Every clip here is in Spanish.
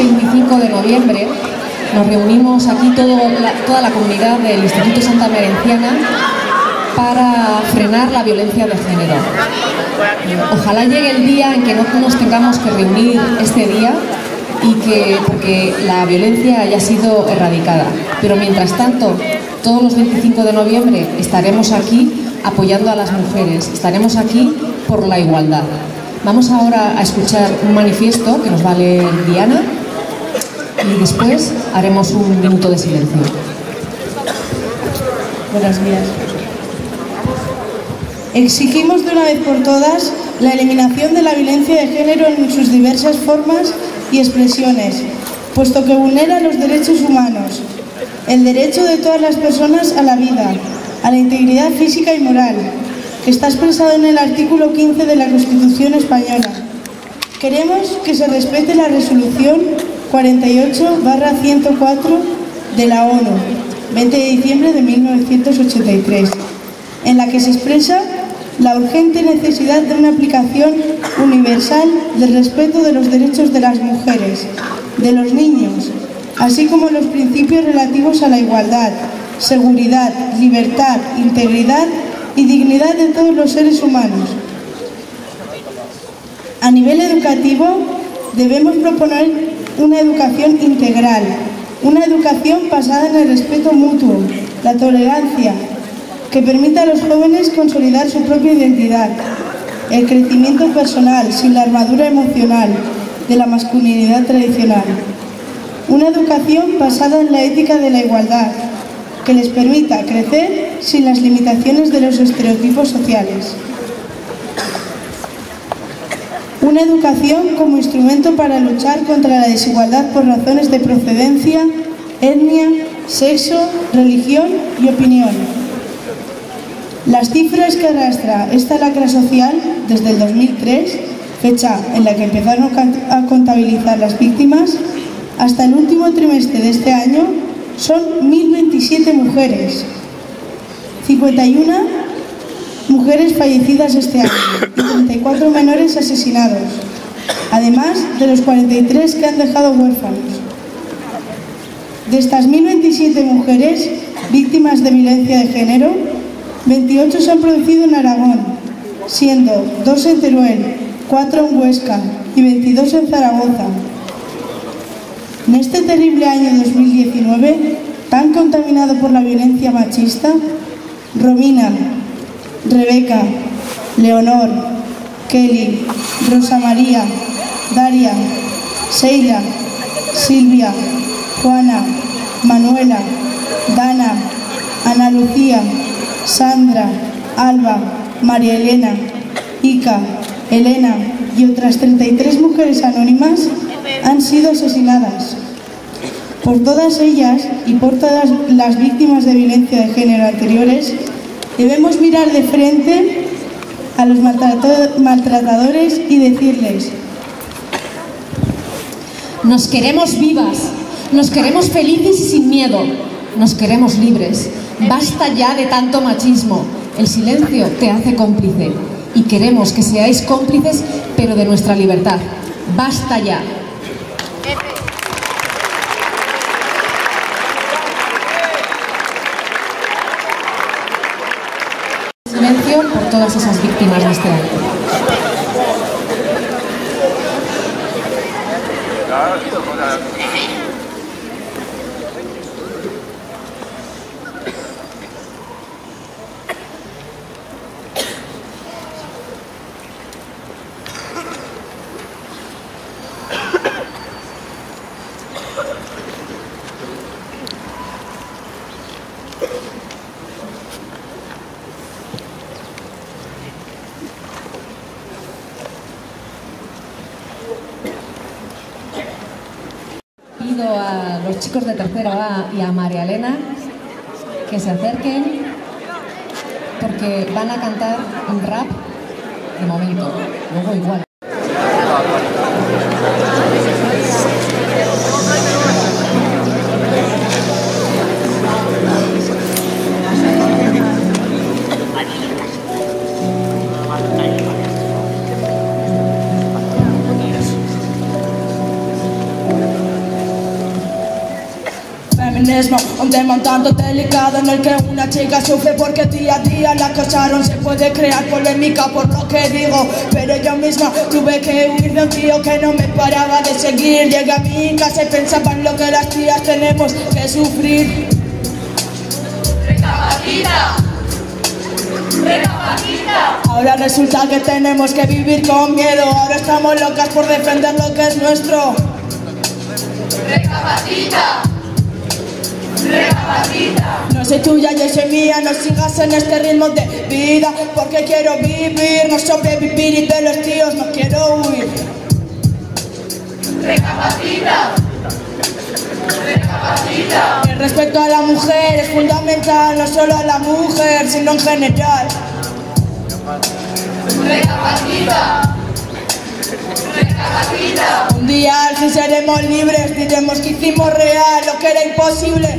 25 de noviembre nos reunimos aquí toda la comunidad del Instituto Santa Merenciana para frenar la violencia de género. Ojalá llegue el día en que no nos tengamos que reunir este día porque la violencia haya sido erradicada. Pero mientras tanto, todos los 25 de noviembre estaremos aquí apoyando a las mujeres, estaremos aquí por la igualdad. Vamos ahora a escuchar un manifiesto que nos va a leer Diana y después haremos un minuto de silencio. Buenos días. Exigimos de una vez por todas la eliminación de la violencia de género en sus diversas formas y expresiones, puesto que vulnera los derechos humanos, el derecho de todas las personas a la vida, a la integridad física y moral, que está expresado en el artículo 15 de la Constitución española. Queremos que se respete la resolución 48/104 de la ONU, 20 de diciembre de 1983, en la que se expresa la urgente necesidad de una aplicación universal del respeto de los derechos de las mujeres, de los niños, así como los principios relativos a la igualdad, seguridad, libertad, integridad y dignidad de todos los seres humanos. A nivel educativo, debemos proponer una educación integral, una educación basada en el respeto mutuo, la tolerancia, que permita a los jóvenes consolidar su propia identidad, el crecimiento personal sin la armadura emocional de la masculinidad tradicional. Una educación basada en la ética de la igualdad, que les permita crecer sin las limitaciones de los estereotipos sociales. Una educación como instrumento para luchar contra la desigualdad por razones de procedencia, etnia, sexo, religión y opinión. Las cifras que arrastra esta lacra social desde el 2003, fecha en la que empezaron a contabilizar las víctimas, hasta el último trimestre de este año son 1.027 mujeres, 51 mujeres fallecidas este año y 34 menores asesinados, además de los 43 que han dejado huérfanos. De estas 1.027 mujeres víctimas de violencia de género, 28 se han producido en Aragón, siendo 2 en Teruel, 4 en Huesca y 22 en Zaragoza. En este terrible año 2019, tan contaminado por la violencia machista, Romina, Rebeca, Leonor, Kelly, Rosa María, Daria, Sheila, Silvia, Juana, Manuela, Dana, Ana Lucía, Sandra, Alba, María Elena, Ica, Elena y otras 33 mujeres anónimas han sido asesinadas. Por todas ellas y por todas las víctimas de violencia de género anteriores, debemos mirar de frente a los maltratadores y decirles: nos queremos vivas, nos queremos felices y sin miedo, nos queremos libres. Basta ya de tanto machismo, el silencio te hace cómplice y queremos que seáis cómplices, pero de nuestra libertad. Basta ya. Silencio por todas esas víctimas de este año. Pido a los chicos de tercero A y a María Elena que se acerquen porque van a cantar un rap de momento, luego igual. feminismo, un tema un tanto delicado en el que una chica sufre porque día a día la acosaron. Se puede crear polémica por lo que digo, pero yo misma tuve que huir de un tío que no me paraba de seguir. Llegué a mi casa y pensaba en lo que las tías tenemos que sufrir. Recapacita. Recapacita. Ahora resulta que tenemos que vivir con miedo. Ahora estamos locas por defender lo que es nuestro. Recapacita. Recapacita. No soy tuya, yo soy mía. No sigas en este ritmo de vida, porque quiero vivir, no sobrevivir, y de los tíos no quiero huir. Recapacita. Recapacita. El respeto a la mujer es fundamental, no solo a la mujer, sino en general. Recapacita. Recapacita. Un día al fin seremos libres, diremos que hicimos real lo que era imposible.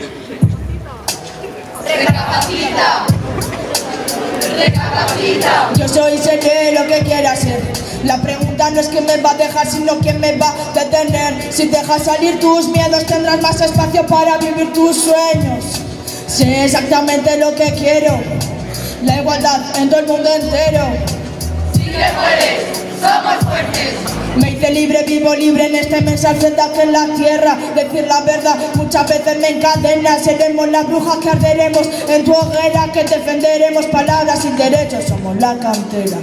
Recapacita. Recapacita. Yo soy y seré lo que quiera ser. La pregunta no es quién me va a dejar, sino quién me va a detener. Si dejas salir tus miedos, tendrás más espacio para vivir tus sueños. Sé exactamente lo que quiero, la igualdad en todo el mundo entero. Sí que puedes, somos fuertes. Me hice libre, vivo libre en este mensaje de aquí en la tierra. Decir la verdad muchas veces me encadena. Seremos las brujas que arderemos en tu hoguera, que defenderemos palabras sin derechos. Somos la cantera.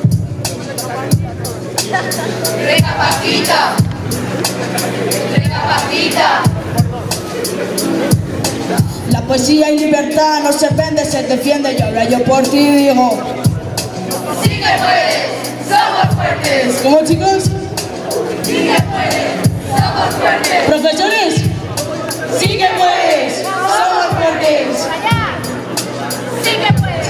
Recapacita. Recapacita. La poesía y libertad no se vende, se defiende. Y ahora yo por ti digo: Sí que puedes, somos fuertes. ¿cómo, chicos? Sí que puedes, somos fuertes. ¿Profesores? ¡Sí que puedes! ¡Somos fuertes! Sí que puedes.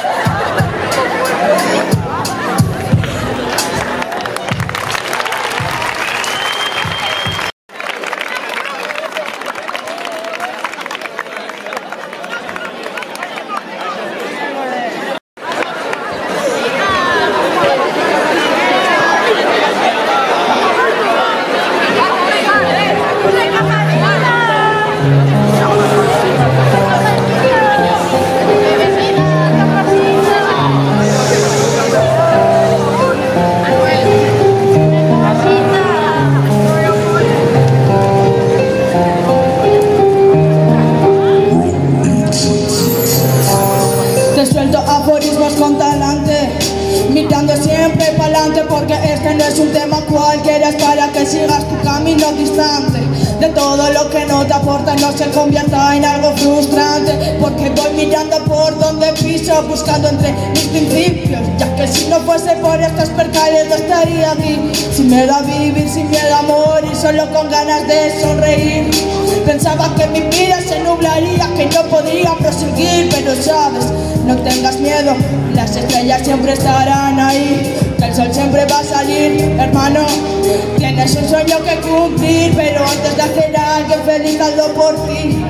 Con talante, mirando siempre para adelante, porque este no es un tema cualquiera, es para que sigas tu camino distante de todo lo que no te aporta, no se convierta en algo frustrante, porque voy mirando por donde piso, buscando entre mis principios, ya que si no fuese por estos percales no estaría aquí. Sin miedo a vivir, sin miedo a morir, solo con ganas de sonreír. Pensaba que mi vida se nublaría, que no podría proseguir, pero sabes, no tengas miedo, las estrellas siempre estarán ahí, que el sol siempre va a salir. Hermano, tienes un sueño que cumplir, pero antes de hacer a alguien feliz, hazlo por ti,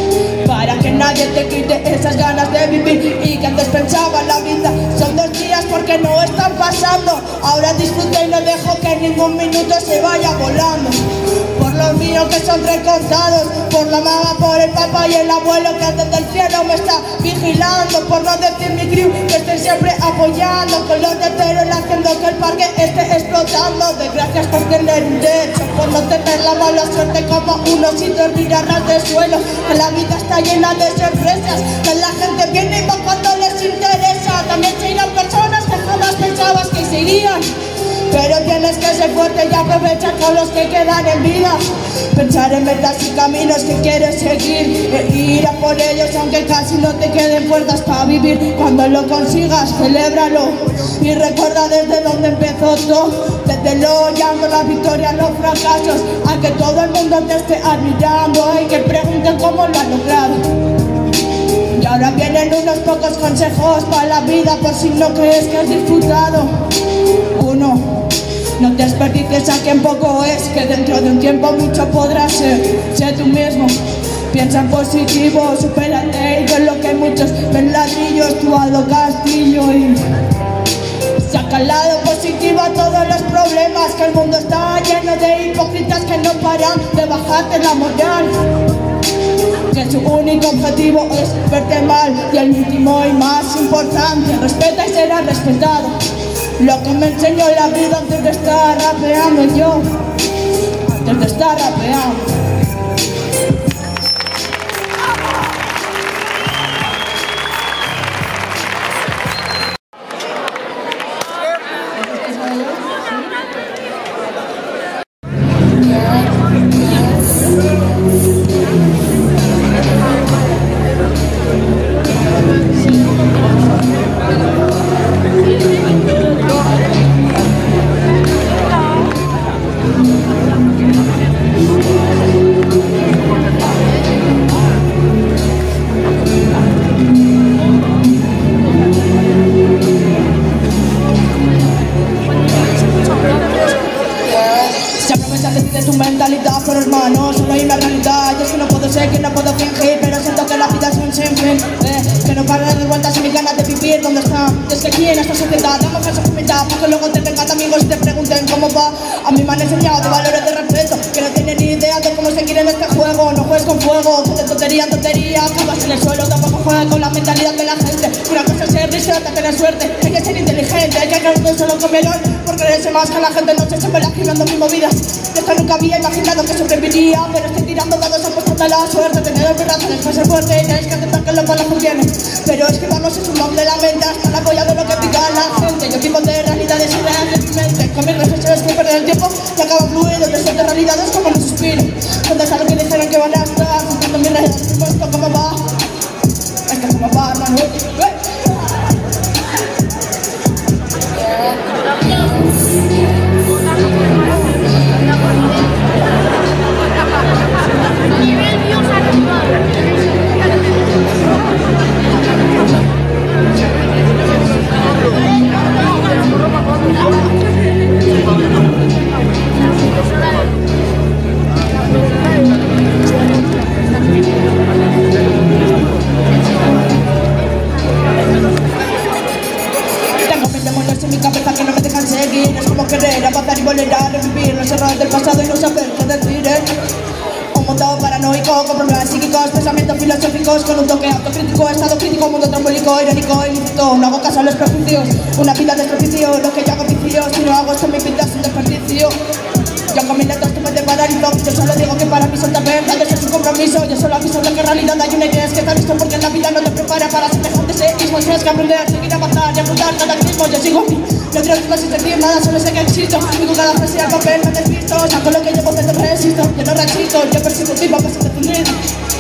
para que nadie te quite esas ganas de vivir. Y que antes pensaba la vida son 2 días porque no están pasando. Ahora disfruto y no dejo que ningún minuto se vaya volando. Por los míos que son recontados, por la mamá, por el papá y el abuelo que desde el cielo me está vigilando, por no decir mi crew que estoy siempre apoyando, con los teteros haciendo que el parque esté explotando. De gracias por tener un techo, por no tener la mala suerte como unos y dormir a ras de suelo, que la vida está llena de sorpresas, que la gente viene y va cuando les interesa. También se irán personas que jamás pensabas que se irían, pero tienes que ser fuerte y aprovechar con los que quedan en vida. Pensar en metas y caminos que quieres seguir e ir a por ellos aunque casi no te queden fuerzas para vivir. Cuando lo consigas, celébralo y recuerda desde donde empezó todo, desde lo llamo la victoria, los fracasos, a que todo el mundo te esté admirando y que pregunten cómo lo han logrado. Y ahora vienen unos pocos consejos para la vida, por si no crees que has disfrutado. 1. No te desperdicies a quien poco es, que dentro de un tiempo mucho podrás ser. Sé tú mismo, piensa en positivo, supérate y ve lo que muchos ven ladrillos, tú hazlo castillo y saca el lado positivo a todos los problemas, que el mundo está lleno de hipócritas que no paran de bajarte la moral. que su único objetivo es verte mal. Y el último y más importante, respeta y será respetado. Lo que me enseñó la vida antes de estar rapeando yo, antes de estar rapeando. Tu mentalidad, pero hermano, solo hay una realidad. Y es que no puedo ser, que no puedo fingir, pero siento que la vida es un sinfín, que no para de dar vueltas y mis ganas de vivir. ¿Dónde están? Y es que aquí en esta sociedad damos falsa humildad, para que luego te vengan amigos y te pregunten cómo va. A mí me han enseñado de valores de respeto, que no tienen ni idea de cómo seguir en este juego. No juegues con fuego, que de tontería en tontería acabas en el suelo. Tampoco juegas con la mentalidad de la gente. Una cosa es ser risa, otra tener suerte. Hay que ser inteligente, hay que creer solo con melón, por creerse más que la gente. No se vuela girando mi movida. Esto nunca había imaginado que sobreviviría, pero estoy tirando dados apostando a la suerte. Tener mis razones para ser fuerte, tenéis que aceptar que los malos convienen. Pero es que vamos es un doble de la mente, hasta la polla de lo que pica la gente. Yo vivo de realidades irreales en mi mente, con mis reflexiones que perder el tiempo y acabo fluido. Yo soy de realidades como un suspiro, donde es algo que dijeron que van a estar cumpliendo mis redes. ¿Esto cómo va? ¿Esto cómo va, hermano? Es como querer avanzar y volver a revivir los errores del pasado y no saber qué decir, Un mundo paranoico con problemas psíquicos, pensamientos filosóficos con un toque autocrítico, estado crítico, mundo trambólico, irónico, ilícito. No hago caso a los prejuicios, una vida de desperdicio. Lo que yo hago vicio, si no hago esto mi vida es un desperdicio. Yo con mis letras tú me te paralizo. Yo solo digo que para mí soltar verdades es un compromiso. Yo solo aviso de que en realidad hay una idea, es que está listo porque en la vida no te prepara para semejantes egoísmos. Tienes que aprender, seguir a avanzar y afrontar cada mismo. Yo sigo mi, no quiero irme sin sentir nada, solo sé que existo. Digo cada frase al papel me despisto, saco lo que llevo, te resisto. Yo no resisto, yo persigo vivo, me siento fundido.